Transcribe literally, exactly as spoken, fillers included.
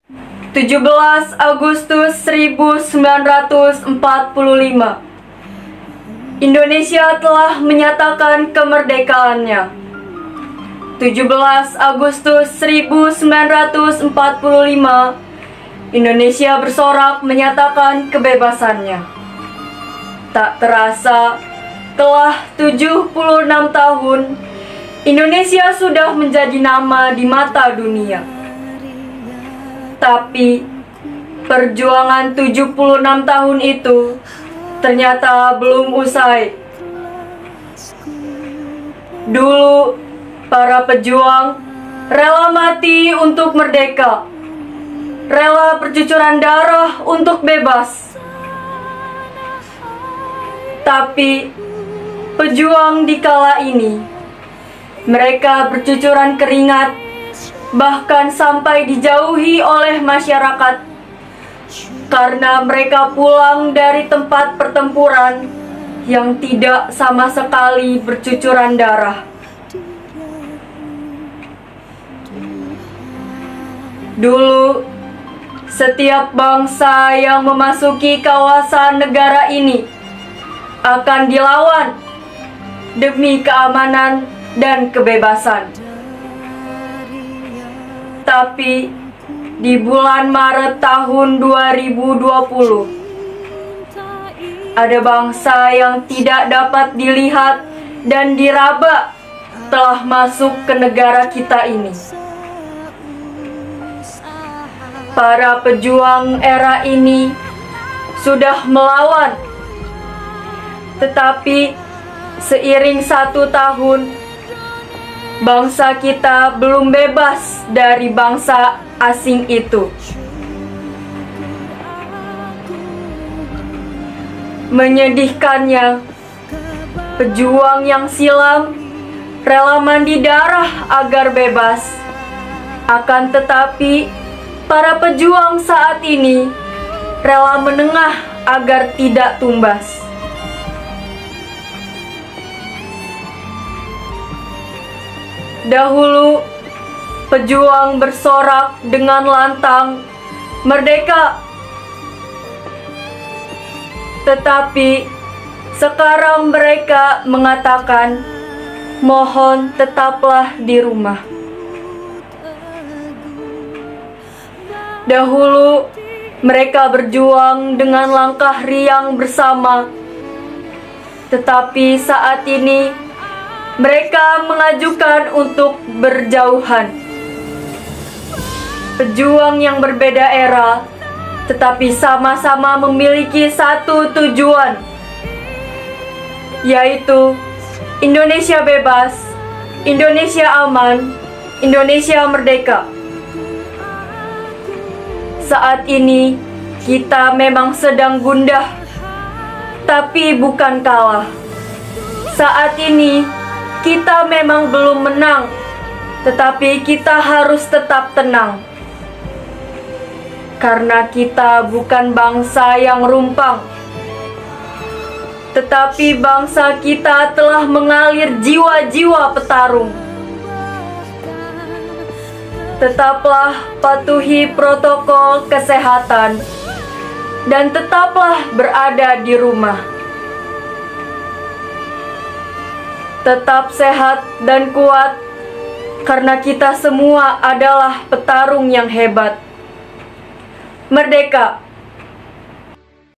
tujuh belas Agustus seribu sembilan ratus empat puluh lima, Indonesia telah menyatakan kemerdekaannya. tujuh belas Agustus seribu sembilan ratus empat puluh lima, Indonesia bersorak menyatakan kebebasannya. Tak terasa, telah tujuh puluh enam tahun, Indonesia sudah menjadi nama di mata dunia. Tapi, perjuangan tujuh puluh enam tahun itu ternyata belum usai. Dulu, para pejuang rela mati untuk merdeka, rela bercucuran darah untuk bebas. Tapi, pejuang di kala ini, mereka bercucuran keringat, bahkan sampai dijauhi oleh masyarakat, karena mereka pulang dari tempat pertempuran yang tidak sama sekali bercucuran darah. Dulu, setiap bangsa yang memasuki kawasan negara ini akan dilawan demi keamanan dan kebebasan. Tapi, di bulan Maret tahun dua ribu dua puluh, ada bangsa yang tidak dapat dilihat dan diraba telah masuk ke negara kita ini. Para pejuang era ini sudah melawan, tetapi seiring satu tahun, bangsa kita belum bebas dari bangsa asing itu. Menyedihkannya, pejuang yang silam rela mandi darah agar bebas. Akan tetapi, para pejuang saat ini rela menengah agar tidak tumbas. Dahulu, pejuang bersorak dengan lantang, "Merdeka!" Tetapi, sekarang mereka mengatakan, "Mohon tetaplah di rumah." Dahulu, mereka berjuang dengan langkah riang bersama. Tetapi saat ini, mereka mengajukan untuk berjauhan. Pejuang yang berbeda era, tetapi sama-sama memiliki satu tujuan, yaitu Indonesia bebas, Indonesia aman, Indonesia merdeka. Saat ini, kita memang sedang gundah, tapi bukan kalah. Saat ini, kita memang belum menang, tetapi kita harus tetap tenang. Karena kita bukan bangsa yang rumpang, tetapi bangsa kita telah mengalir jiwa-jiwa petarung. Tetaplah patuhi protokol kesehatan dan tetaplah berada di rumah. Tetap sehat dan kuat, karena kita semua adalah petarung yang hebat. Merdeka!